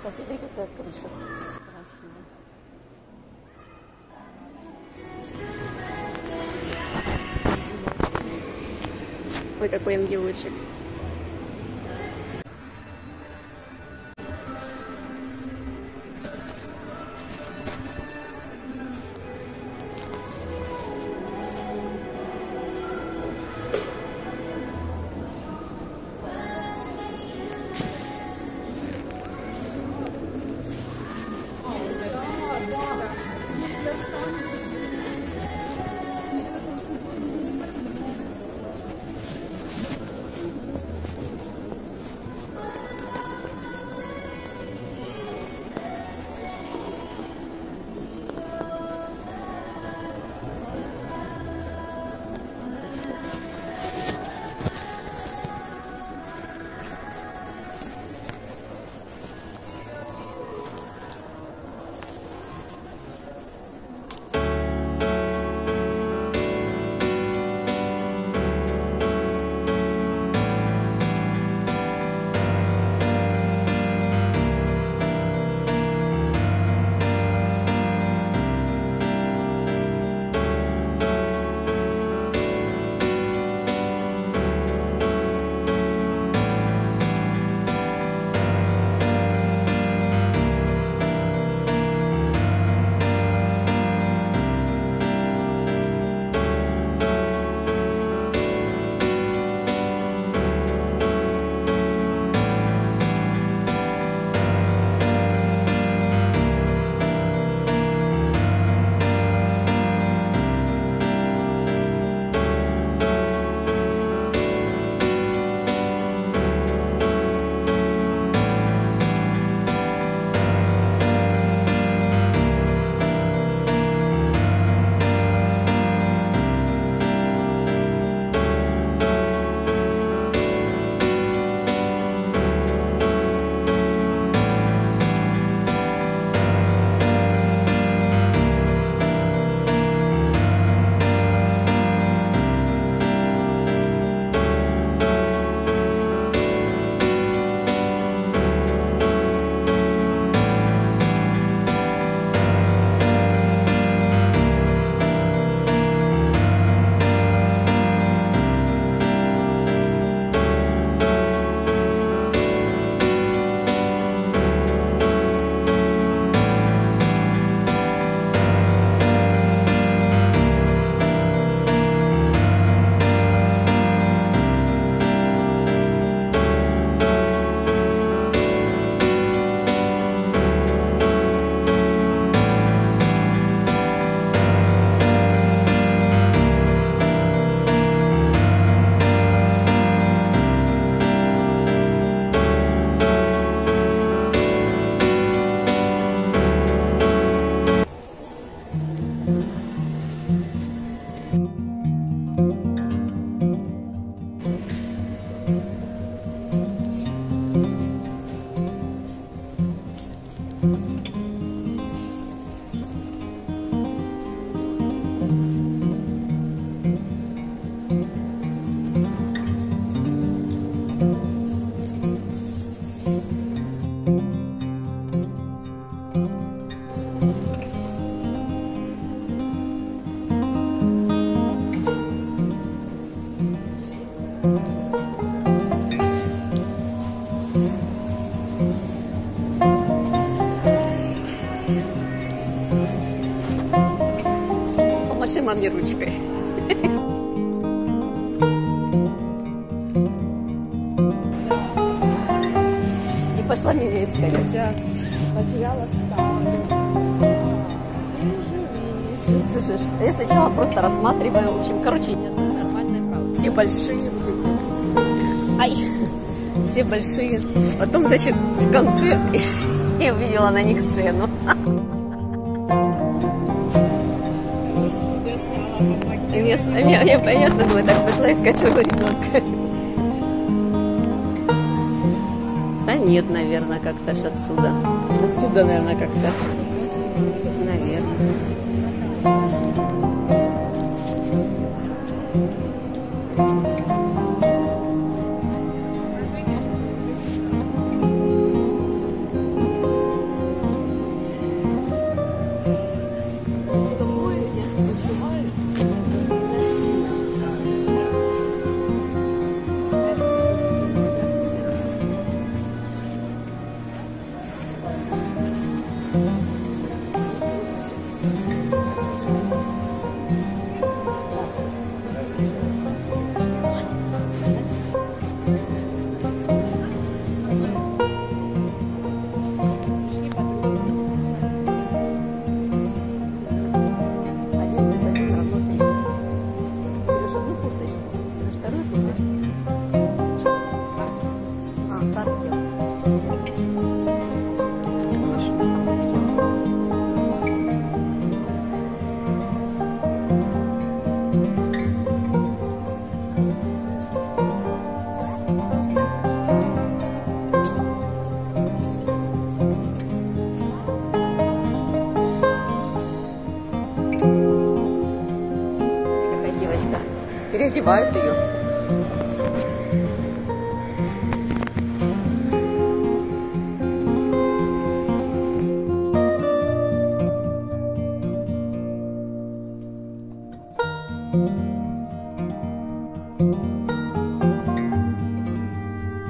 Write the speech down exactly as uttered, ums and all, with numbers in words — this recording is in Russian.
Посмотри, какая крыша страшная. Ой, какой ангелочек. Помаши маме ручкой. И пошла меня искать. Хотя потеряла старую. Слышишь, я сначала просто рассматриваю, в общем, короче, нет, нормальная правда. Все большие. Ай, все большие. Потом, значит, в конце я увидела на них цену. Мне, мне, мне понятно, думаю, так пошла искать своего ребенка. Да нет, наверное, как-то ж отсюда. Отсюда, наверное, как-то. Наверное. А, Харьков. Какая девочка. Переодевают ее.